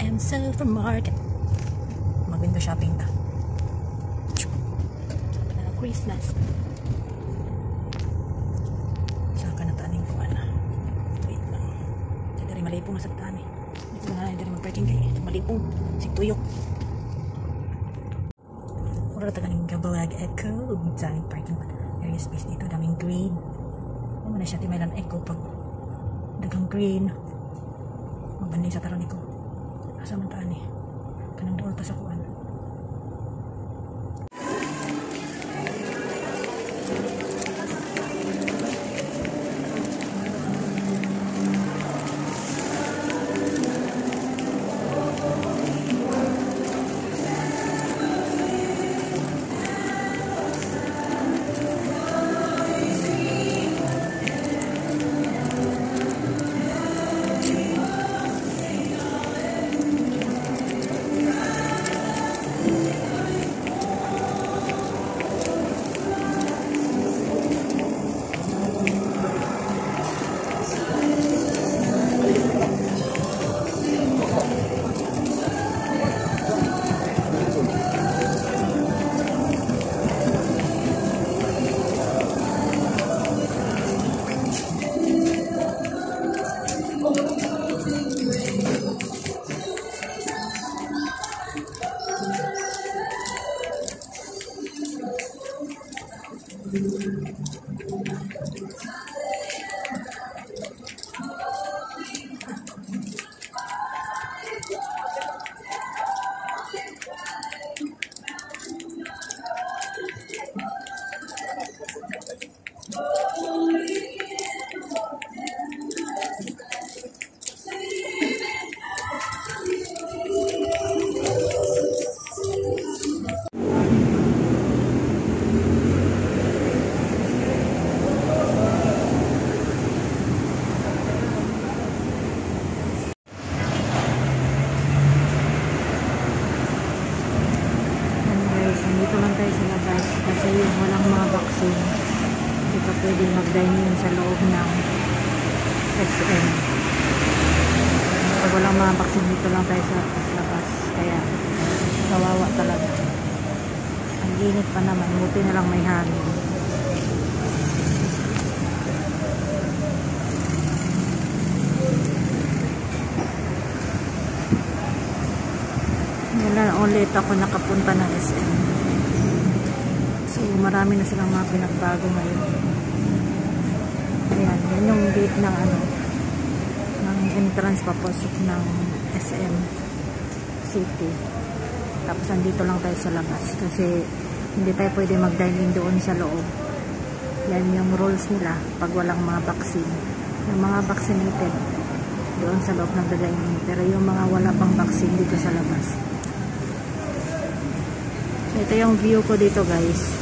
SM Supermarket. Mag-window shopping ta. Christmas. Saka na taning ko ana. Wait lang. Dari malipong sa tani. Dito na dari mag-parking kay malipong si tuyok. Wala taganing gabawag echo. Daming parking area space dito, daming green. Ano na siya timaylan echo pag dagang green. Magbandi sa taron ko. Asa man tani. Kanang dool ta sa kuan. Dito lang tayo sa labas kasi walang mga vaccine. Hindi ka pwede mag-dine-in sa loob ng SM. Pag walang mga vaccine, dito lang tayo sa labas. Kaya kawawa talaga. Ang init pa naman, buti na lang may hangin. Wala ulit ako nakapunta ng SM. So marami na silang mga pinagbago ngayon. Ayan, yan yung gate ng ng entrance papasok ng SM City. Tapos andito lang tayo sa labas kasi hindi tayo pwede mag-dine-in doon sa loob. Yan yung rules nila pag walang mga vaccine. Yung mga vaccinated doon sa loob nag-dine-in, pero yung mga wala pang vaccine dito sa labas. Ito yung view ko dito, guys.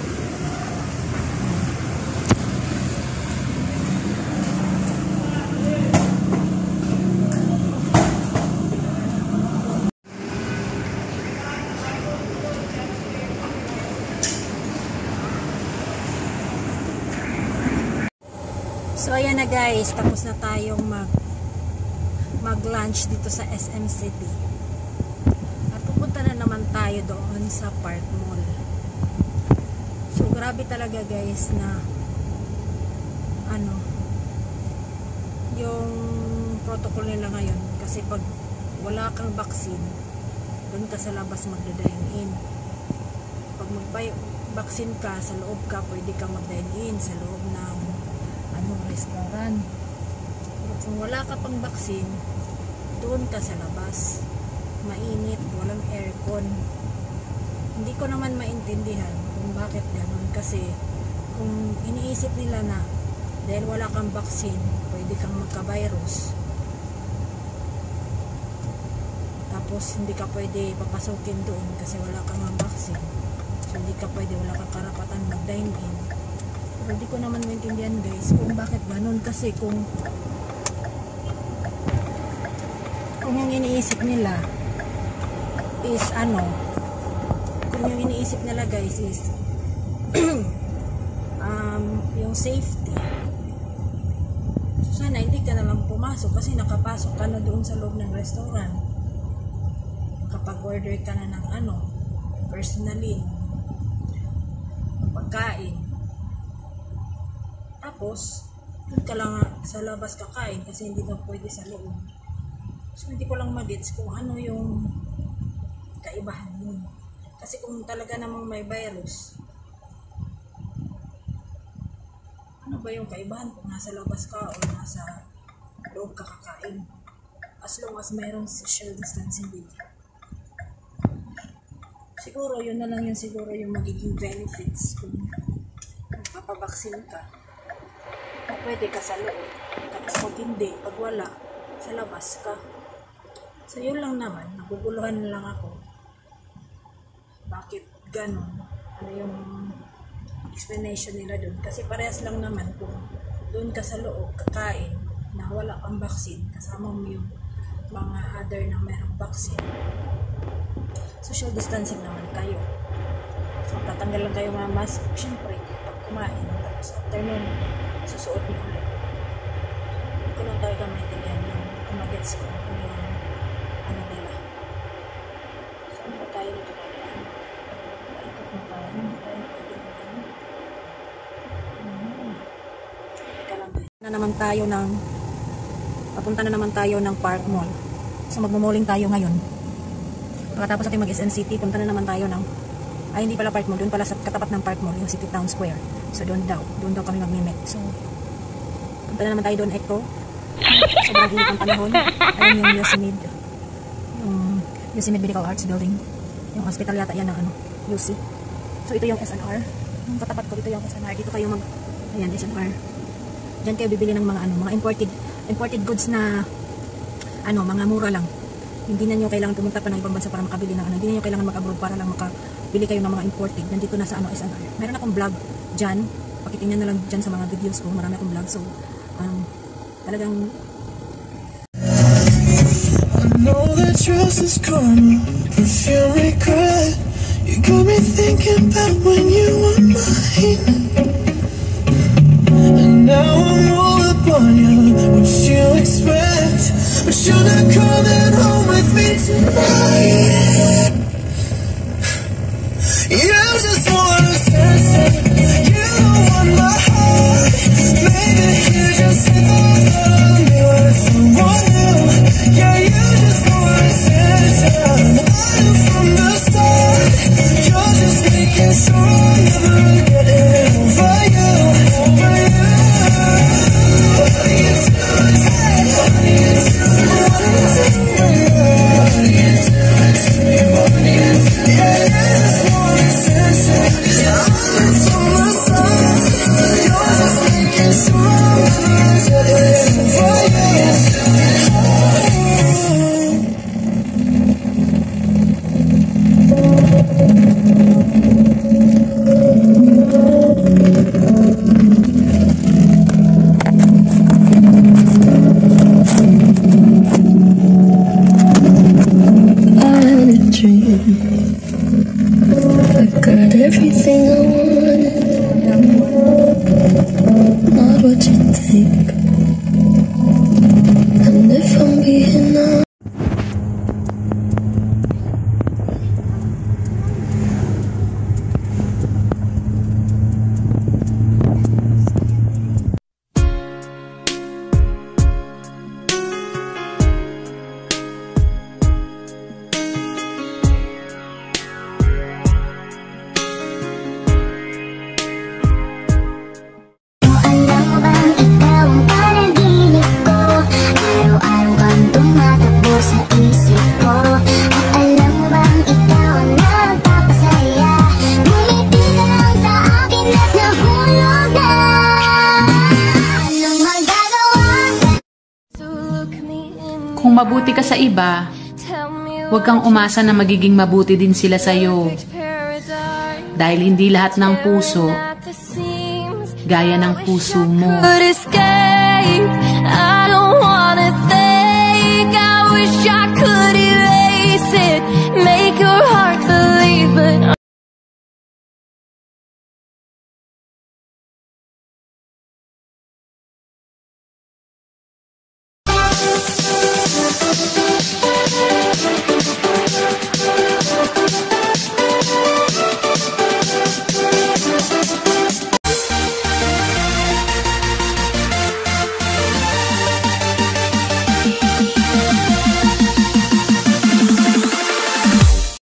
So ayan na guys, tapos na tayong mag-lunch dito sa SM City. At pupunta na naman tayo doon sa Park Mall. So grabe talaga guys na yung protocol nila ngayon, kasi pag wala kang vaccine, doon ka sa labas magda-dine in. Pag mag-vaccine ka, sa loob ka, pwede kang mag-dine in sa loob ng restaurant. Pero kung wala ka pang vaccine, doon ka sa labas. Mainit, walang aircon. Hindi ko naman maintindihan kung bakit ganun, kasi kung iniisip nila na dahil wala kang vaccine, pwede kang magka-virus, tapos hindi ka pwede papasukin doon kasi wala kang vaccine, so hindi ka pwede, wala kang karapatan mag-dine in. Pero di ko naman maintindihan guys kung bakit ganun, kasi kung yung iniisip nila is kung yung iniisip nila guys is yung safety, so sana hindi ka na lang pumasok kasi nakapasok ka na doon sa loob ng restaurant. nakapag-order ka na ng personally, pagkain. Tapos, doon ka lang sa labas kakain kasi hindi na pwede sa loob. So, hindi ko lang magets kung ano yung kaibahan nun. Kasi kung talaga namang may virus, ano ba yung kaibahan kung nasa labas ka o nasa loob ka kakain? As long as mayroong social distancing din. Siguro, yun na lang yung siguro yung magiging benefits kung magpapabaksin ka. Pwede ka sa loob. Tapos pag hindi, pag wala, sa labas ka. So, yun lang naman. Naguguluhan lang ako. Bakit ganon? Ano yung explanation nila doon? Kasi parehas lang naman kung doon ka sa loob, kakain, na wala kang vaccine, kasama mo yung mga other na mayroong vaccine. Social distancing naman kayo. So, tatanggal lang kayo mga mask. Siyempre, pag kumain, tapos after nun, susuot niyo ulit. Hindi ko lang talaga maintindihan yung kumagets ko ano yung nila. Saan ba tayo nito kailangan? Paikot na tayo. Hindi tayo pwede na Teka lang guys. Papunta na naman tayo ng Park Mall. So magmumuling tayo ngayon. Pagkatapos natin mag-SM City, punta na naman tayo ng hindi pala Park Mall, doon pala sa katapat ng Park Mall, yung City Town Square. So doon daw kami mag-meet. So punta na naman tayo doon, Echo. Sobrang init ang panahon. Ayun yung UCMed Medical Arts Building. Yung hospital yata yan ng UC. So ito yung SNR. Yung katapat ko dito yung SNR. Dito kayo ayan, SNR. Diyan kayo bibili ng mga imported goods na mga mura lang. Hindi na nyo kailangan pumunta pa ng ibang bansa para makabili ng hindi na nyo kailangan mag-abroad para lang makabili kayo ng mga imported. Nandito na sa SNR. Meron akong vlog dyan. Pakitingnan na lang dyan sa mga videos ko. Marami akong vlog. So, talagang I know that trust is karma, perfume regret. You got me thinking back when you were mine. And now I'm all up on you. What you expect? But you're not coming home with me tonight. You just wanna sense it. You don't want my heart. Maybe you just hit the love me with someone new. Yeah, you just want attention. I knew from the start. You're just making sure I'm never getting over you. Over you. What do you do? What do you do? What do you do? What do you do? What do you do? Yeah, you just want attention. Yeah, I'm from the start. You're just making sure I'm never getting over you. Everything I wanted, not what you think. And if I'm being honest, Kung mabuti ka sa iba, huwag kang umasa na magiging mabuti din sila sa'yo. Dahil hindi lahat ng puso gaya ng puso mo.